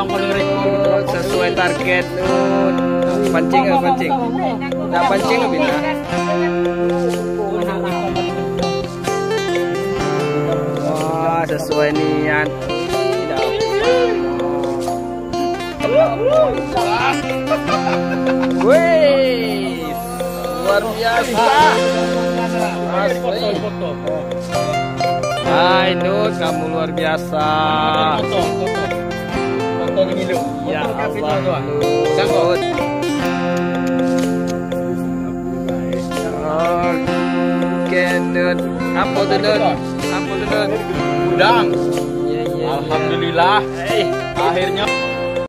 yang paling rekor sesuai target. Pancing. Udah pancing Bina. Wah, sesuai niat. Wih, luar biasa. Asli. Hai Nut, kamu luar biasa. Foto ini dulu. Ya Allah, Nut. Oke Nut. Apa tuh Nut? Udang. Iya. Alhamdulillah. Akhirnya.